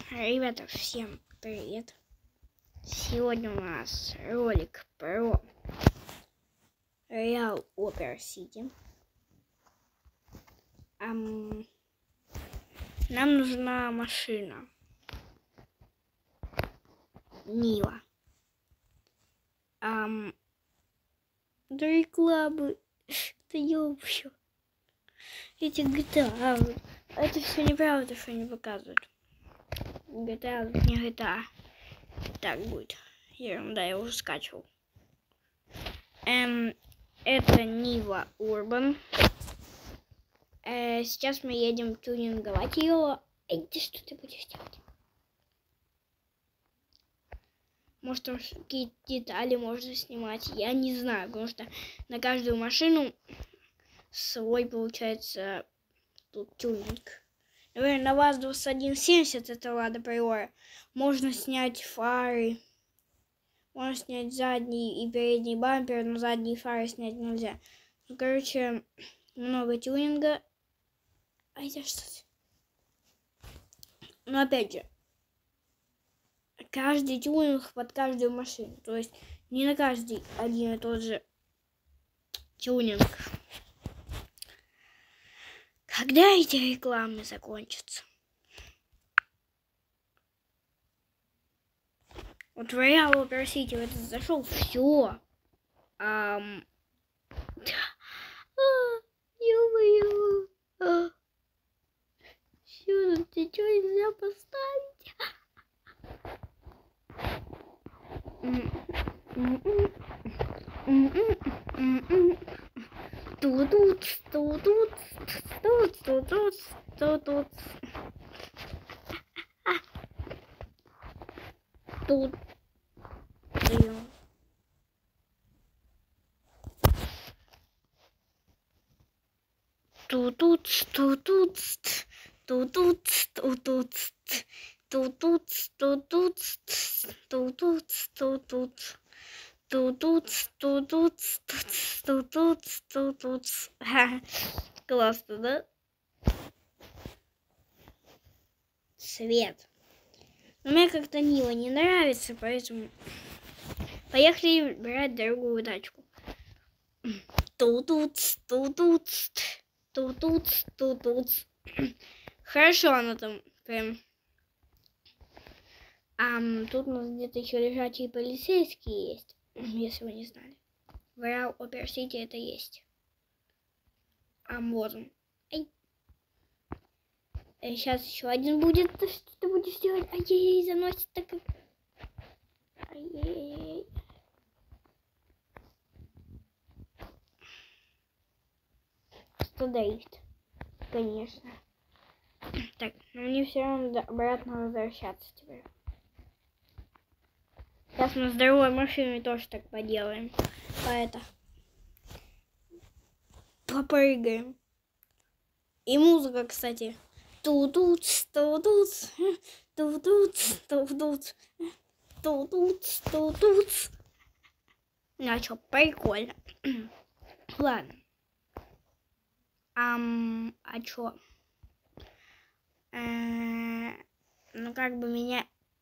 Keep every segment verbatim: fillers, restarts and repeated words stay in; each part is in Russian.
Ребята, всем привет! Сегодня у нас ролик про Real Opera City. Эм, нам нужна машина Нива. Эм, до рекламы, это ёбщу. Эти джи ти эй, это все неправда, что они показывают. джи ти эй, не джи ти эй. Так будет. Ерунда, я уже скачивал. Эм, это Нива Урбан. Э, сейчас мы едем тюнинговать ее. Эй, ты что ты будешь делать? Может, там какие-то детали можно снимать. Я не знаю, потому что на каждую машину свой, получается, тут тюнинг. Например, на ВАЗ двадцать один семьдесят, это Лада Приора, можно снять фары. Можно снять задний и передний бампер, но задние фары снять нельзя. Ну, короче, много тюнинга. А это что? Но опять же, каждый тюнинг под каждую машину. То есть не на каждый один и тот же тюнинг. Когда эти рекламы закончатся? Вот в Real Opera City в этот зашел, все. Ам... Ё-моё. А. Сюда ты что нельзя поставить? Тут, тут, тут, тут, тут, тут, тут. Тут. Тут, тут, тут, тут, тут, тут, тут, тут, тут, тут, тут, тут, тут, тут. Тут-тут, тут-тут, тут-тут, тут-тут. Классно, да? Цвет. Но мне как-то Нива не нравится, поэтому поехали брать другую тачку. Тут-тут, тут-тут, тут-тут, тут-тут. Хорошо она там прям. А тут у нас где-то еще лежачие полицейские есть. Если вы не знали. В Real Opera City это есть. А вот он. Эй. Сейчас еще один будет. Что ты будешь делать? Ай-яй-яй, заносит так как... Ай-яй-яй. Что дрифт? Конечно. Так, но мне все равно обратно возвращаться теперь. Сейчас мы с здоровой машиной тоже так поделаем. По это. Попрыгаем. И музыка, кстати. Ту-тут, ту-тут, ту-тут, ту-тут, ту-тут, ту-тут. Ну а чё, прикольно. Ладно. Ам, а чё? Э-э, ну как бы меня...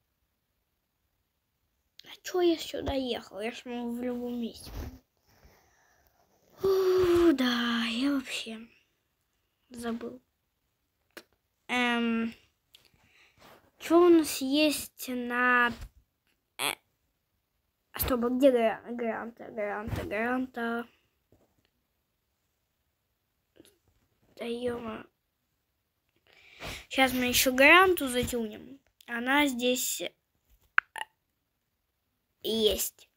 А чё я сюда ехал? Я ж могу в любом месте. Фу, да, я вообще забыл. Эм, что у нас есть на... Э, стоп, а где Гранта, Гранта, Гранта? Да ё-моё. Сейчас мы еще Гранту затюнем. Она здесь есть.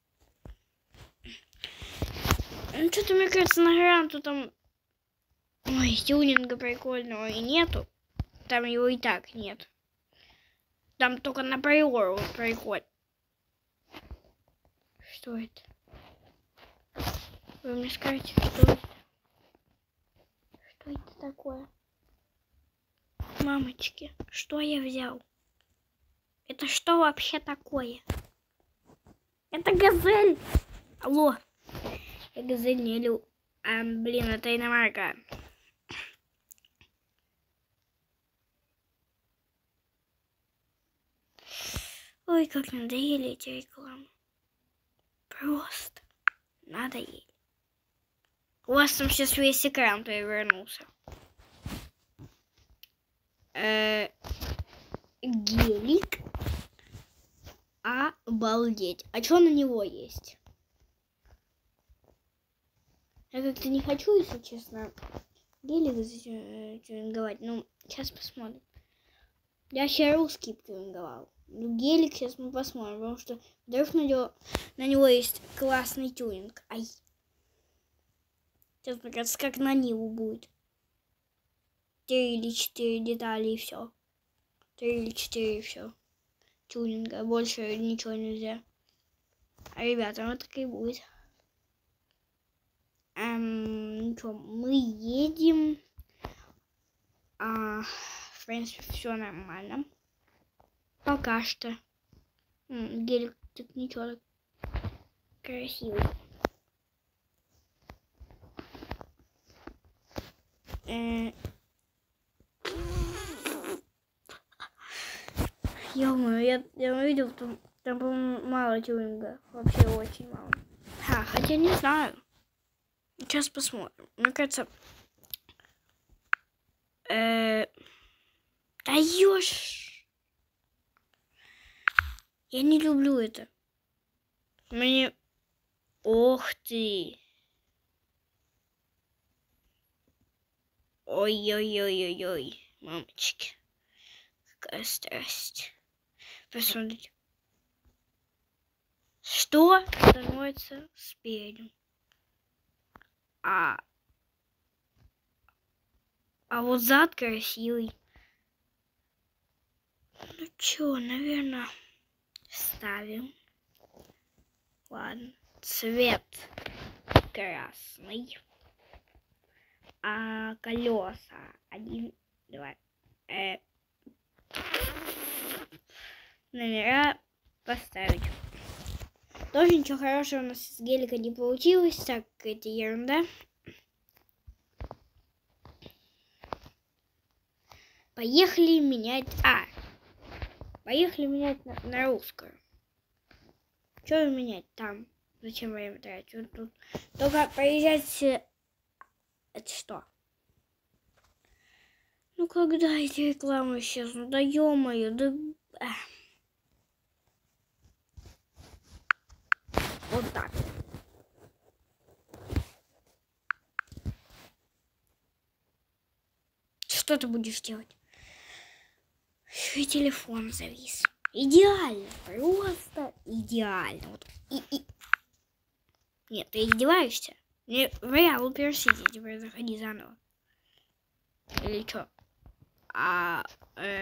Ну, что-то, мне кажется, на Гранту там... Ой, тюнинга прикольного и нету. Там его и так нет. Там только на Приору прикольно. Что это? Вы мне скажете, что это? Что это такое? Мамочки, что я взял? Это что вообще такое? Это газель! Алло! Я газель не люблю. А, блин, это иномарка. Ой, как надоели эти рекламы. Просто надоели. У вас там сейчас весь экран перевернулся. Э-э- гелик. Обалдеть. А что на него есть? Я как-то не хочу, если честно, гелик тюнинговать. Ну, сейчас посмотрим. Я сейчас русский тюнинговал. Ну, гелик сейчас мы посмотрим, потому что вдруг на него, на него есть классный тюнинг. Ай. Сейчас, мне кажется, как на Ниву будет. Три или четыре детали и все. Три или четыре и все. Тюнинга. Больше ничего нельзя. А, ребята, вот так и будет. Эм, ничего, мы едем. А, в принципе, все нормально. Пока что. М, гелик так ничего, так красивый. Э, Ё-моё, я, я увидел, там, там по-моему, мало тюнинга. Вообще очень мало. Ха, хотя не знаю. Сейчас посмотрим. Мне кажется... Э, даешь. Я не люблю это. Мне... Ох ты. Ой-ой-ой-ой-ой. Мамочки. Какая страсть. Посмотрите. Что становится спереди? А... А вот зад красивый. Ну чё, наверное, ставим. Ладно. Цвет красный. А колеса один, два. Э, номера поставить. Тоже ничего хорошего у нас с гелика не получилось. Так, это ерунда. Поехали менять... А! Поехали менять на, на русскую. Что менять там? Зачем время тратить? Вот тут. Только поезжать... Это что? Ну когда эти рекламы исчезнут? Да ё-моё, да... Эх. Вот так. Что ты будешь делать? Еще и телефон завис. Идеально. Просто идеально. Вот. И, и... Нет, ты издеваешься? Не, Реал Персити, теперь заходи заново. Или что? А... Э,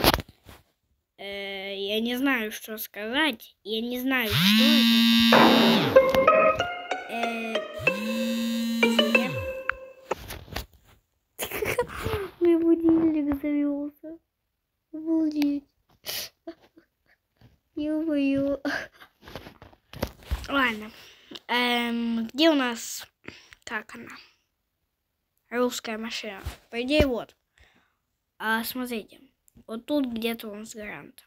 э, я не знаю, что сказать. Я не знаю, что это. Мой будильник завелся. Обалдеть. Ё-моё. Ладно. Эм, где у нас... Как она? Русская машина. По идее, вот. А, смотрите. Вот тут где-то у нас гарант.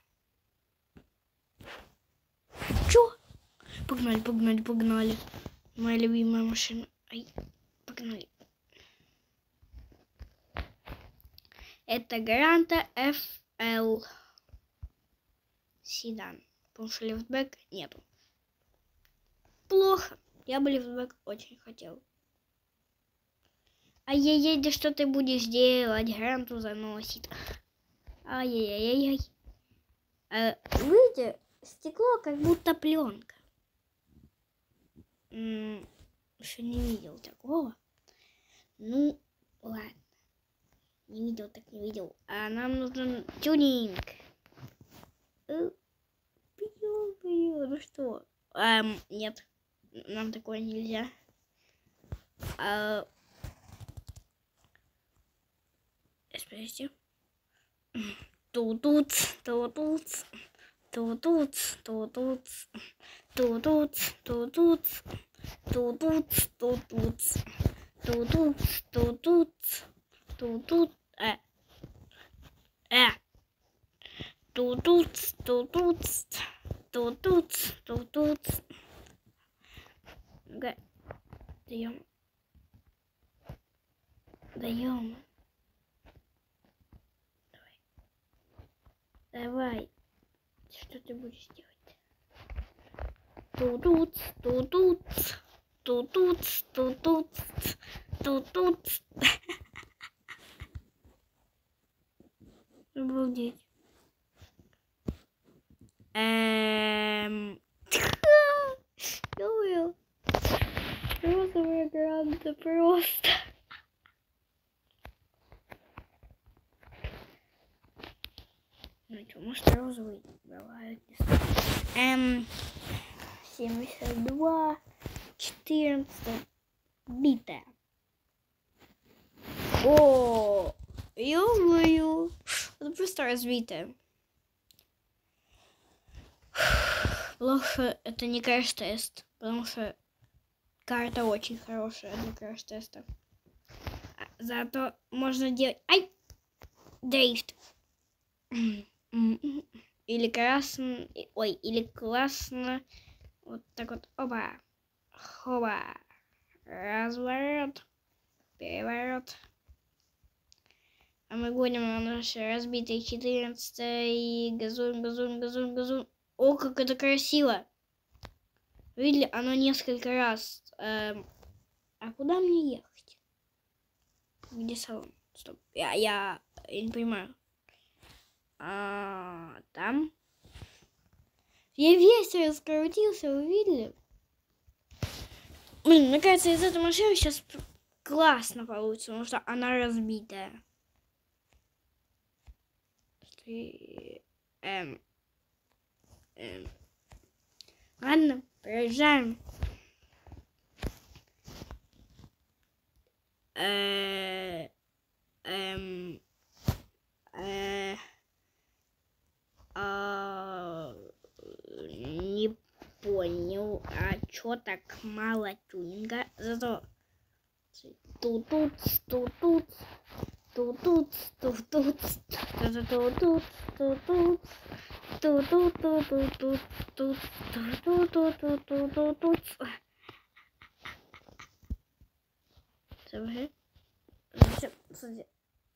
Чё? Погнали, погнали, погнали. Моя любимая машина. Ай, погнали. Это Гранта эф эл. Седан. Потому что лифтбэк нету. Плохо. Я бы лифтбэк очень хотел. Ай-яй-яй, да что ты будешь делать? Гранту заносит. Ай-яй-яй-яй. А, видите, стекло как будто пленка. М-м, еще не видел такого. Ну, ладно. Не видел, так не видел. А нам нужен тюнинг. Ну что? Эм, нет. Нам такое нельзя. А... Подождите. Тут-тут, тут-тут, тут-тут, тут-тут, тут-тут, тут-тут, тут-тут, тут-тут, тут-тут, тут-тут, тут-тут, э, э, тут-тут, тут-тут. Тут-тут, тут-тут. Ну-ка. Даем. Даем. Давай. Давай. Что ты будешь делать? Тут-тут, тут-тут, тут-тут, тут-тут, тут-тут. Обалдеть. Эм... Ё-моё. Розовая гранта просто. Ну что, может розовый бывает. Эм... семьдесят два, четырнадцать, битая. О, ё-моё. Это просто разбитая. Плохо, это не краш-тест, потому что карта очень хорошая для краш-теста. Зато можно делать... Ай! Дрифт. Или красно... Ой, или классно. Вот так вот. Оба. Хоба. Разворот. Переворот. А мы гоним на наши разбитые четырнадцатый. Газуем, газуем, газуем, газуем. О, как это красиво. Видели, оно несколько раз. Эм, а куда мне ехать? Где салон? Стоп. Я, я, я не понимаю. А, там. Я весь раскрутился, вы видели? Блин, мне кажется, из этой машины сейчас классно получится, потому что она разбитая. Эм. Эм. Ладно, проезжаем. Э, эм, э, а, не понял, а чё так мало тюнинга? Зато тут-тут, тут-тут, тут-тут, тут-тут, тут-тут, тут-тут. Ту-ту-ту-ту-ту, ту-ту-ту-ту-ту-ту-ту. Смотри. Смотри.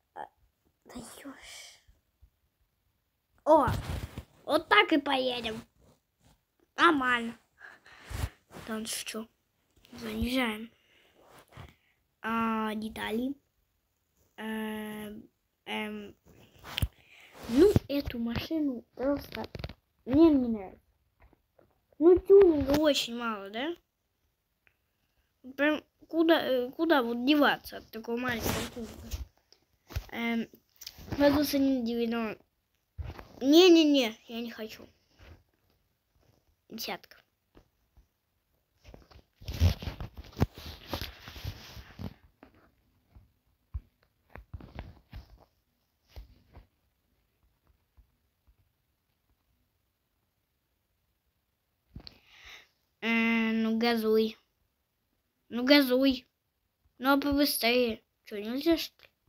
Даешь. О! Вот так и поедем. Нормально. Там что? Занижаем. А, детали. Эм, эм. Ну, эту машину просто мне не нравится. Ну, тюнинга очень мало, да? Прям куда, куда вот деваться от такого маленького тюнинга? Эм, Воздуха не девяносто. Не-не-не, я не хочу. Десятка. Э, ну, газуй. Ну, газуй. Ну, а побыстрее. Что, нельзя, что ли?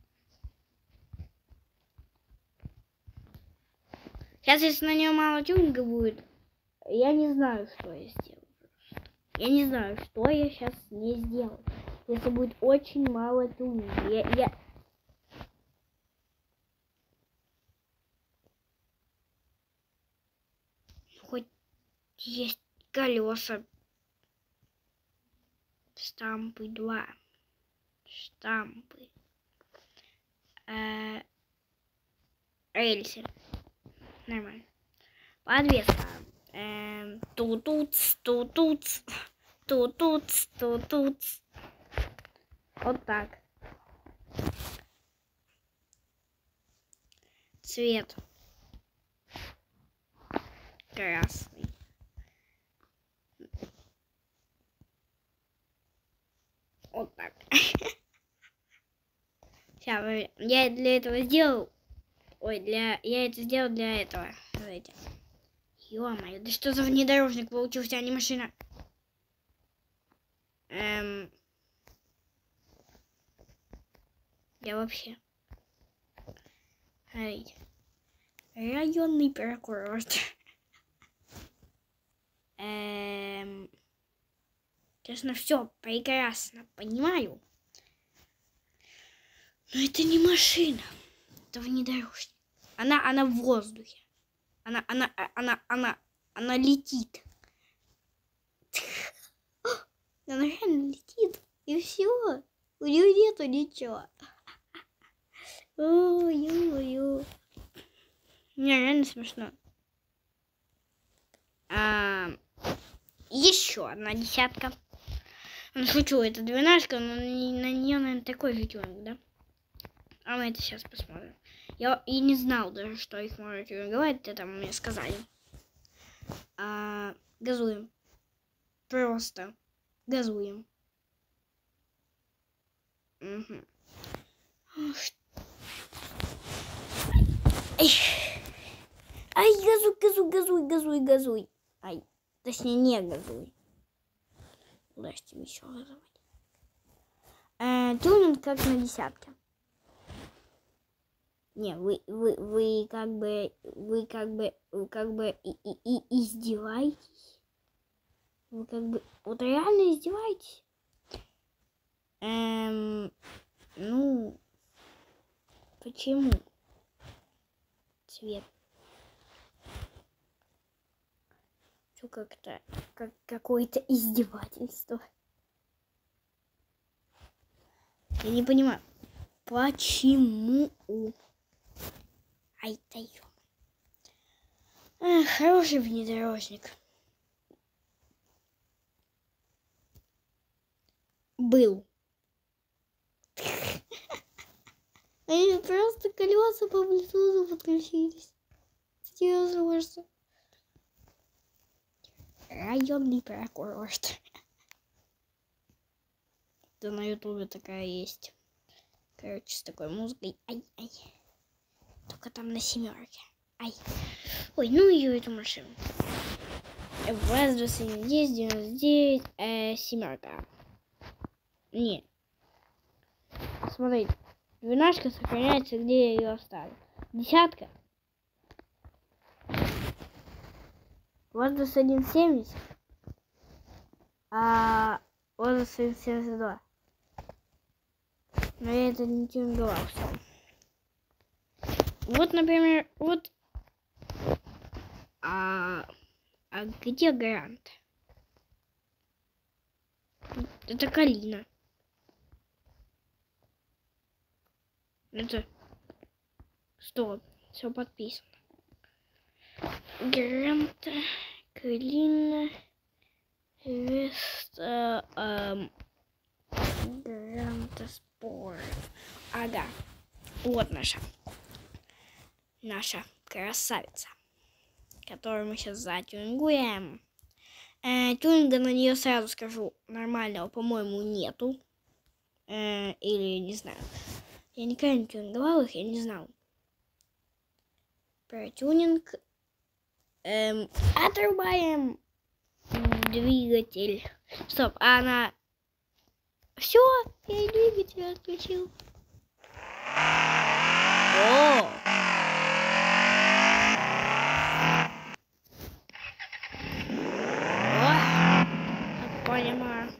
Сейчас, если на нее мало тюнинга будет, я не знаю, что я сделаю. Я не знаю, что я сейчас не сделаю. Если будет очень мало тюнинга. Я, я... Хоть есть колеса. Штампы два. Штампы. Э, рельсы. Нормально. Подвеска. Эм, тут-тут, тут-тут, тут-тут, тут-тут. Вот так. Цвет. Красный. Вот так. Сейчас, я для этого сделал. Ой, для... я это сделал для этого. Давайте. Ё-моё, да что за внедорожник получился, а не машина? Эм... Я вообще... Эй. Районный прокурор. Эм... Конечно, все прекрасно понимаю. Но это не машина. Это внедорожник. Она, она в воздухе. Она, она, она, она, она летит. Она реально летит. И все. У нее нету ничего. Ой-ой-ой. Мне реально смешно. А, еще одна десятка. Ну, шучу, это двенадцатка, но на нее, наверное, такой же тюнинг, да? А мы это сейчас посмотрим. Я и не знал даже, что их можно тюнинговать, это там мне сказали. А, газуем. Просто газуем. Угу. Ай, Ай газуй, газуй, газуй, газуй, газуй. Ай, точнее, не газуй. Подожди, еще газовать. Э, тюнинг как на десятке. Не, вы, вы, вы как бы, вы как бы, вы как бы и, и, и издеваетесь. Вы как бы, вот реально издеваетесь. Эм, ну, почему? Цвет. Все как-то, как какое-то издевательство. Я не понимаю, почему? Ай, да ё. Эх, хороший внедорожник. Был. Они просто колеса по Bluetooth подключились. Серьезно. Районный прокурор. Да на ютубе такая есть. Короче, с такой музыкой. Ай-ай. Только там на семерке. Ай. Ой, ну ее эту машину. ВАЗ двадцать девять девяносто девять, э, семерка. Не. Смотрите. Двенадцатка сохраняется, где я ее оставил. Десятка. ВАЗ двадцать один семьдесят. А ВАЗ двадцать один семьдесят два. Но я это не тюнинговался. Вот, например, вот. А, а где Грант? Это Калина. Это что? Все подписано. Грант, Калина, Веста, эм, Грант Спорт. Ага. Вот наша. Наша красавица, которую мы сейчас затюнингуем. Э, тюнинга на нее, сразу скажу, нормального, по-моему, нету. Э, или не знаю. Я никогда не тюнинговал их, я не знал. Про тюнинг. Эм, отрубаем двигатель. Стоп, а она... Все, я двигатель отключил. О! Понимаю.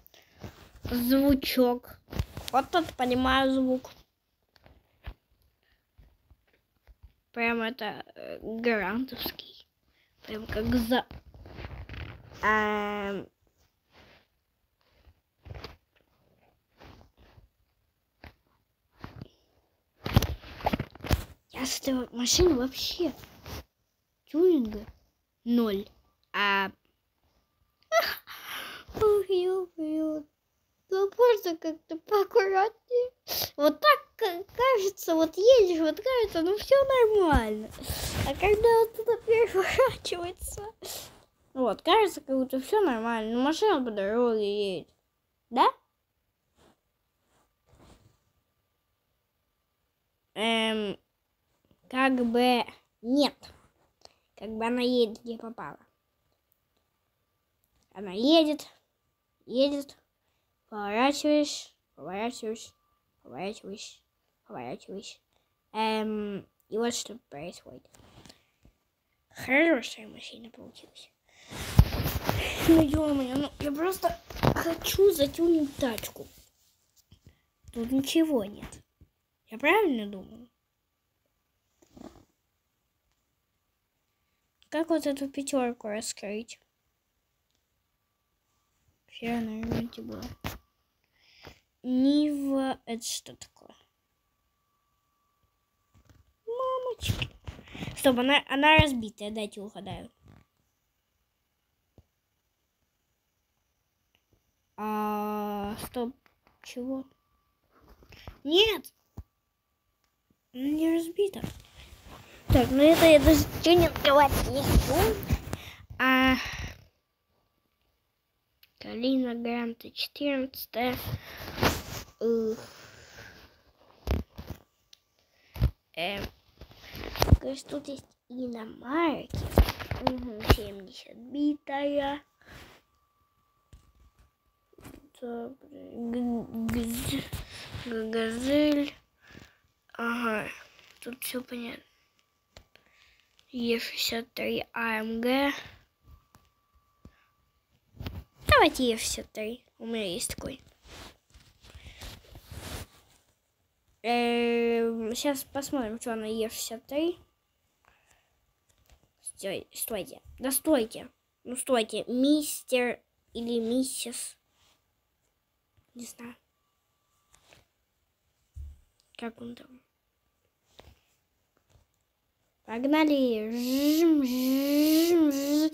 Звучок. Вот тут понимаю звук. Прям это э, грантовский. Прям как за... Эм... Я с этой машины вообще тюнинга ноль. А... Ох, ё-моё. Ну, можно как-то поаккуратнее. Вот так кажется, вот едешь, вот кажется, ну все нормально. А когда вот туда переворачивается, вот, кажется, как будто все нормально. Но машина по дороге едет. Да? Эм, как бы нет. Как бы она едет, где попала. Она едет, едет, поворачиваешь, поворачиваешь, поворачиваешь, поворачиваешь. Эм, и вот что происходит. Хорошая машина получилась. Ну ё-моё, ну я просто хочу затюнить тачку. Тут ничего нет. Я правильно думаю? Как вот эту пятерку раскрыть? Вчера, наверное, было. Нива, это что такое? Мамочки. Стоп, она, она разбитая, дайте угадаю. А, стоп, чего? Нет! Она не разбита. Так, ну это я даже что не открывать не буду. А... Калина Гранта четырнадцатая. Эм, кажется, тут есть иномарки. Угу, семьдесят битая. Газель. Ага, тут все понятно. Е шестьдесят три АМГ. Давайте Е шестьдесят три. У меня есть такой. Э-э- сейчас посмотрим, что на Е шестьдесят три. Стой, стойте. Да стойте. Ну стойте. Мистер или миссис. Не знаю. Как он там? Погнали. Жим, жим, жим.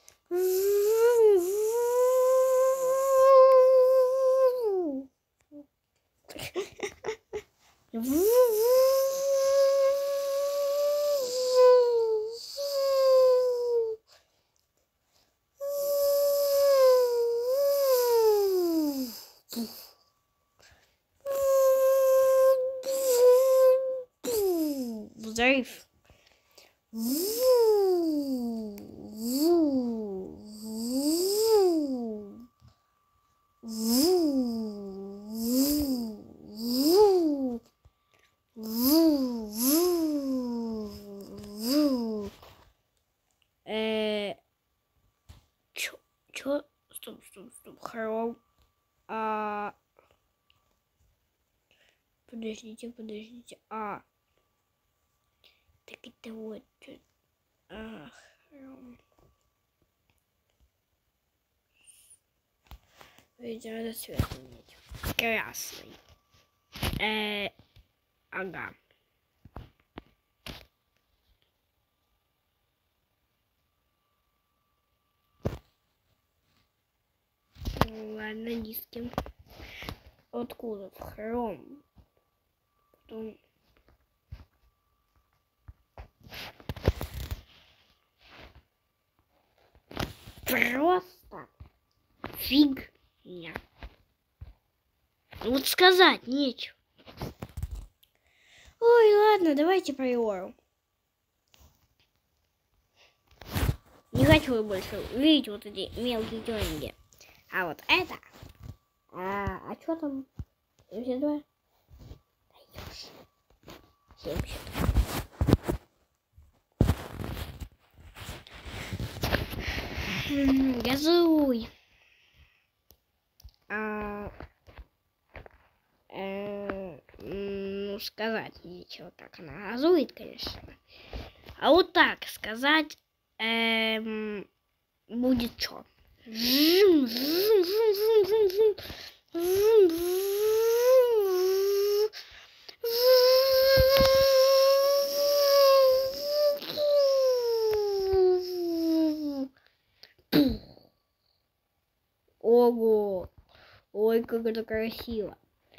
Взрыв. Э, чё, чё? Стоп, стоп, стоп. Хром. А... Подождите, подождите. А... Так это вот... А, хром. Видимо, это цвет менять. Красный. Э, ага. Ладно, диски. Откуда? В хром. Потом... Просто фигня. Вот сказать нечего. Ой, ладно, давайте приору. Не хочу больше видеть вот эти мелкие тюнинги. А вот это... А, а что там? семьдесят два? Даешь. семьдесят. Газуй. А, э, ну, сказать нечего. Так она газует, конечно. А вот так сказать эм, будет что? Ого! Ой, как это красиво!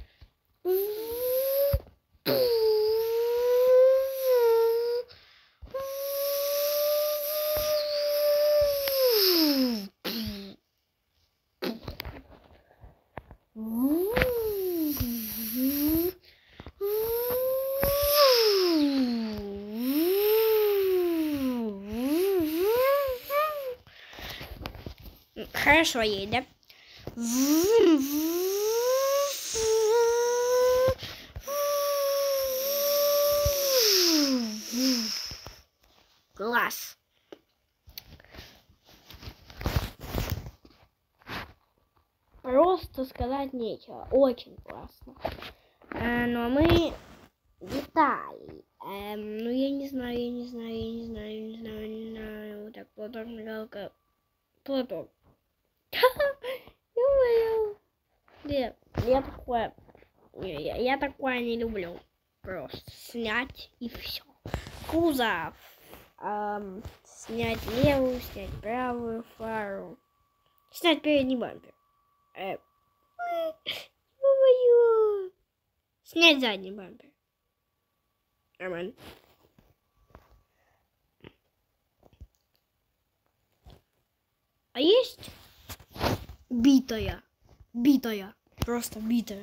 Хорошо едет. Класс. просто сказать нечего. Очень классно. Э, но мы детали. Э, ну я не знаю, я не знаю, я не знаю, я не знаю, я не знаю. Так, платок, мигалка. Платок. Ё-моё. Нет, я такое. Не, я, я такое не люблю. Просто снять и все. Кузов. Эм, снять левую, снять правую фару. Снять передний бампер. Э, ё-моё. Снять задний бампер. Нормально. А есть битая. Битая. Просто битая.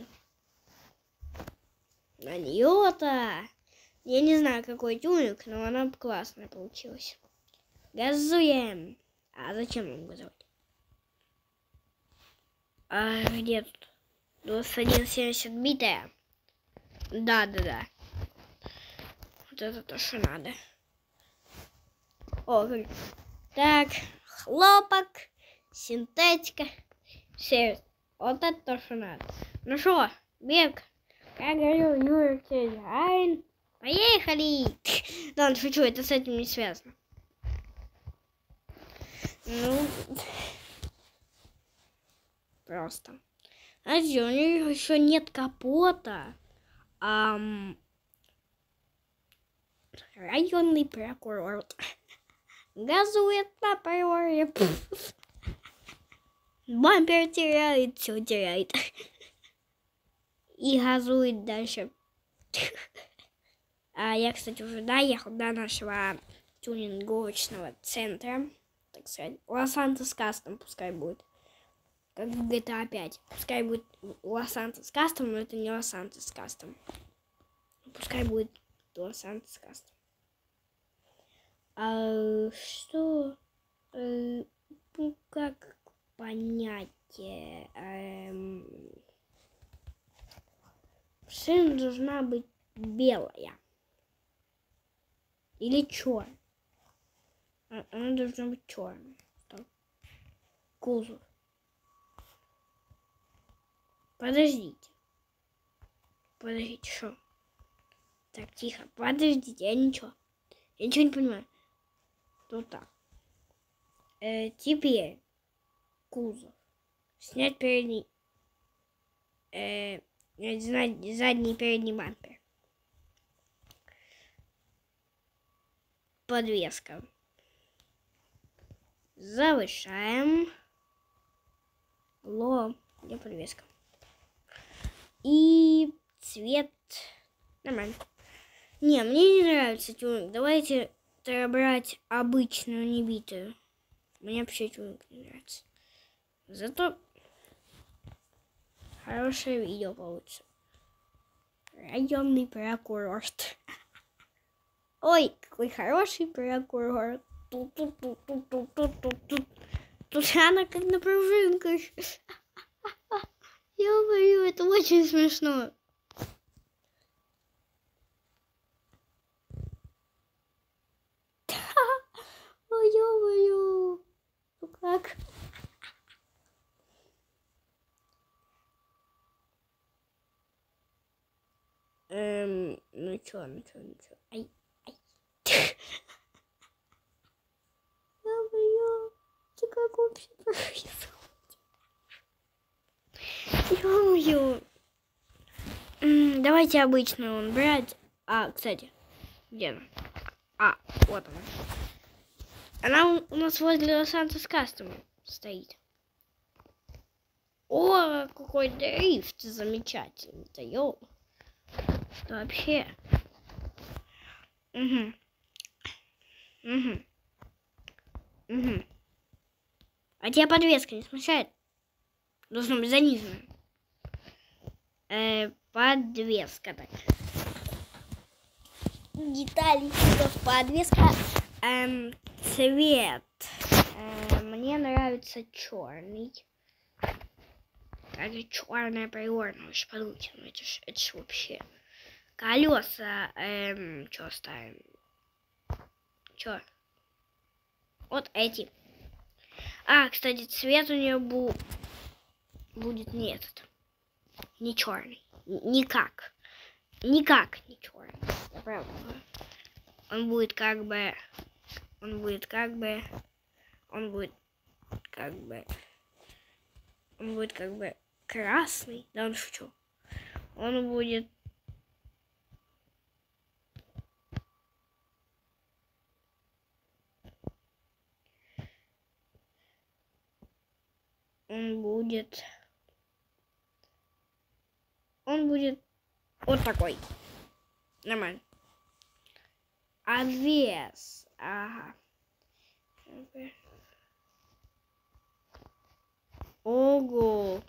На нее-то. Я не знаю, какой тюнинг, но она классная получилась. Газуем. А зачем нам газовать? А где тут? двадцать один семьдесят битая. Да, да, да. Вот это то, что надо. О, как... Так, хлопок, синтетика. Все, вот это то, что надо. Ну что, бег, как говорил Юрий Айн, поехали! Да, шучу, это с этим не связано. Ну, просто. Знаете, у нее еще нет капота. Ам... Районный прокурор газует на приоре. Бампер теряет, все теряет. И газует дальше. А я, кстати, уже доехал до нашего тюнинговочного центра. Так сказать, Лос-Сантос Кастом пускай будет. Как в джи ти эй пять. Пускай будет Лос-Сантос Кастом, но это не Лос-Сантос Кастом. Пускай будет Лос-Сантос Кастом. А что? Э, ну, как понятие? Эм... Машина должна быть белая. Или черная. Она должна быть черная. Кузов. Подождите. Подождите, что? Так, тихо. Подождите, я ничего. Я ничего не понимаю. Вот так. Э, теперь кузов. Снять передний. Э, задний передний бампер. Подвеска. Завышаем. Ло. Где подвеска? И цвет. Нормально. Не, мне не нравится тюнинг. Давайте брать обычную, не битую. Мне вообще тюнинг не нравится. Зато хорошее видео получится. Районный прокурор. Ой, какой хороший прокурор. Тут-тут-тут-тут-тут-тут. Тут она как на пружинках. Я говорю, это очень смешно. Ой, ё-моё. Ну как? Эм, ну чё, ну чё, ну чё. Ай, ай. Ё-моё. Это как вообще происходит? Ё-моё. Давайте обычную он брать. А, кстати, где она? А, вот она. Она у нас возле Лос-Сантос Кастом стоит. О, какой дрифт замечательный-то, ёл. Вообще. Угу. Угу. Угу. А тебя подвеска не смущает? Должно быть занижена. Э, подвеска так. Детали, подвеска. Эм, цвет. Э, мне нравится черный. Как и черная приорная. Вы же подумайте, ну это ж, это ж вообще. Колеса. Эм, что ставим? Чё? Вот эти. А, кстати, цвет у нее был будет не этот, не черный, никак, никак не черный. Я правда говорю. Он будет как бы, он будет как бы, он будет как бы, он будет как бы красный, да, он шучу. Он будет он будет он будет вот такой. Нормально. А вес, ага. Ого.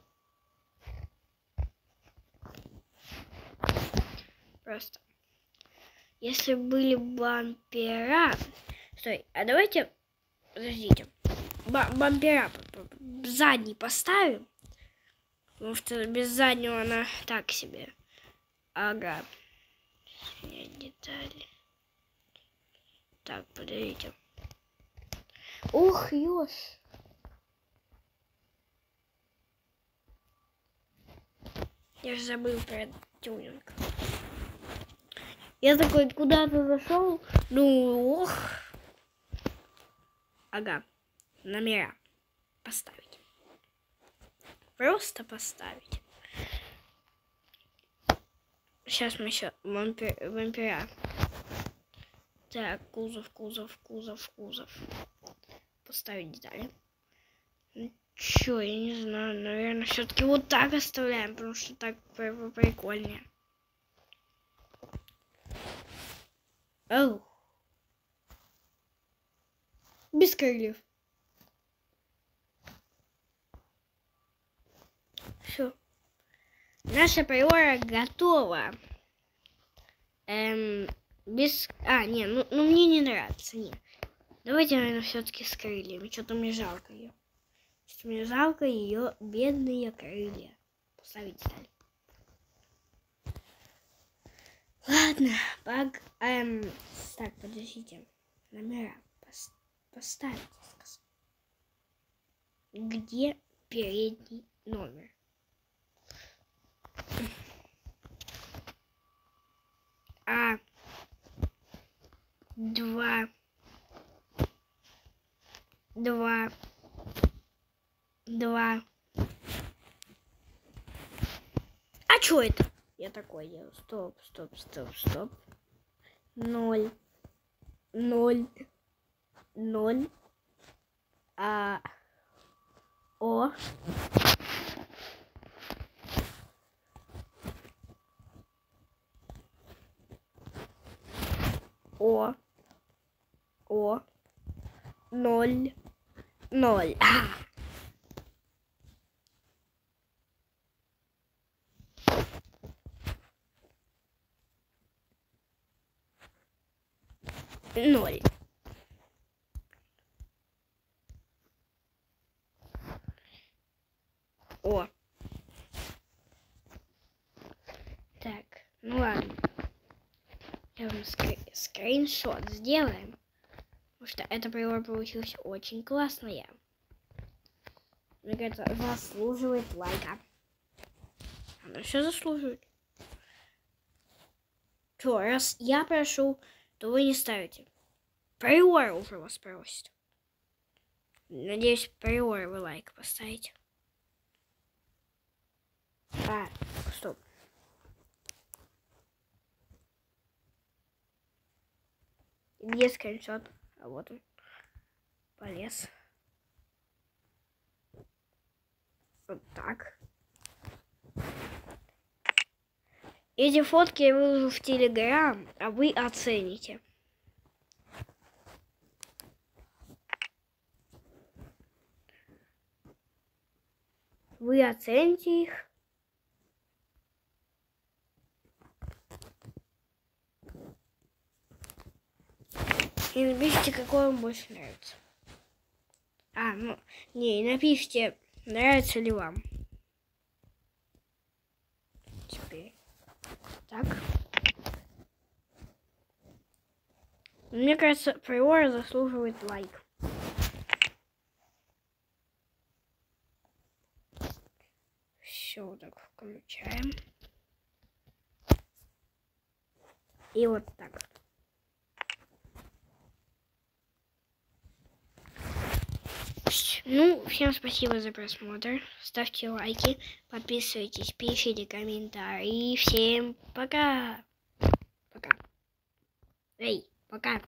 Просто. Если были бампера... Стой, а давайте... Подождите. Бампера задний поставим. Потому что без заднего она так себе. Ага. Детали. Так, подождите. Ух, ёж. Я же забыл про тюнинг. Я такой куда-то зашел. Ну, ох. Ага. Номера поставить. Просто поставить. Сейчас мы еще вампир, вампира. Так, кузов, кузов, кузов, кузов. Поставить детали. Чё, я не знаю, наверное, все-таки вот так оставляем, потому что так прикольнее. Оу. Без крыльев. Все. Наша приора готова. Эм, без... А, не, ну, ну мне не нравится, нет. Давайте, наверное, все-таки с крыльями. Что-то мне жалко ее. Что-то мне жалко ее бедные крылья. Поставить деталь. Ладно, пог... Эм, так, подождите. Номера пос... поставить. Где передний номер? А два два два. А чё это? Я такой делаю. Стоп, стоп, стоп, стоп. Ноль. Ноль. Ноль. А. О. О. О. Ноль. Ноль. А. Ноль. О. Так, ну ладно. Я вам скри скриншот сделаем. Потому что эта приора получилась очень классная. Мне кажется, заслуживает лайка. Она все заслуживает. Чё, раз я прошу, то вы не ставите. Приора уже вас просит. Надеюсь, приора вы лайк поставите. А, стоп. Где скриншот? А вот он. Полез. Вот так. Эти фотки я выложу в Телеграм, а вы оцените. Вы оцените их. И напишите, какой вам больше нравится. А, ну, не, и напишите, нравится ли вам. Теперь. Так. Мне кажется, приора заслуживает лайк. все вот так включаем. И вот так вот. Ну, всем спасибо за просмотр. Ставьте лайки, подписывайтесь, пишите комментарии. Всем пока. Пока. Эй, пока.